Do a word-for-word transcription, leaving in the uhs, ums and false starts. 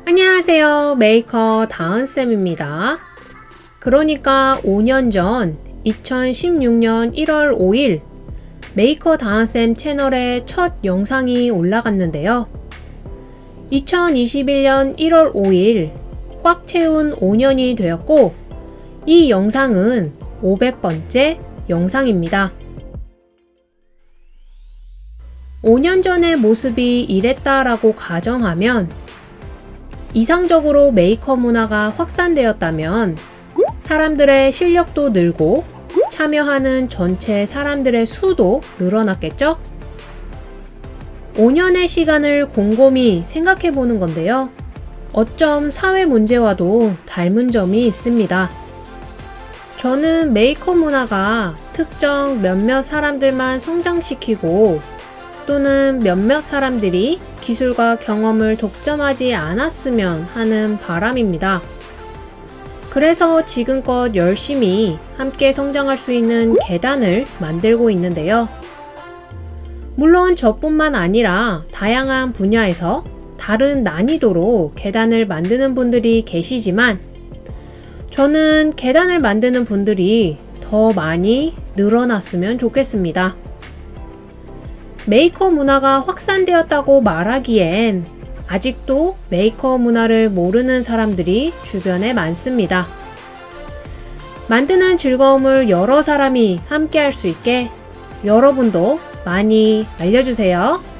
안녕하세요. 메이커 다은쌤입니다. 그러니까 오 년 전 이천십육 년 일월 오일 메이커 다은쌤 채널에 첫 영상이 올라갔는데요. 이천이십일 년 일월 오일 꽉 채운 오 년이 되었고 이 영상은 오백 번째 영상입니다. 오 년 전의 모습이 이랬다라고 가정하면 이상적으로 메이커 문화가 확산되었다면 사람들의 실력도 늘고 참여하는 전체 사람들의 수도 늘어났겠죠? 오 년의 시간을 곰곰이 생각해 보는 건데요. 어쩜 사회 문제와도 닮은 점이 있습니다. 저는 메이커 문화가 특정 몇몇 사람들만 성장시키고 또는 몇몇 사람들이 기술과 경험을 독점하지 않았으면 하는 바람입니다. 그래서 지금껏 열심히 함께 성장할 수 있는 계단을 만들고 있는데요. 물론 저뿐만 아니라 다양한 분야에서 다른 난이도로 계단을 만드는 분들이 계시지만 저는 계단을 만드는 분들이 더 많이 늘어났으면 좋겠습니다. 메이커 문화가 확산되었다고 말하기엔 아직도 메이커 문화를 모르는 사람들이 주변에 많습니다. 만드는 즐거움을 여러 사람이 함께 할 수 있게 여러분도 많이 알려주세요.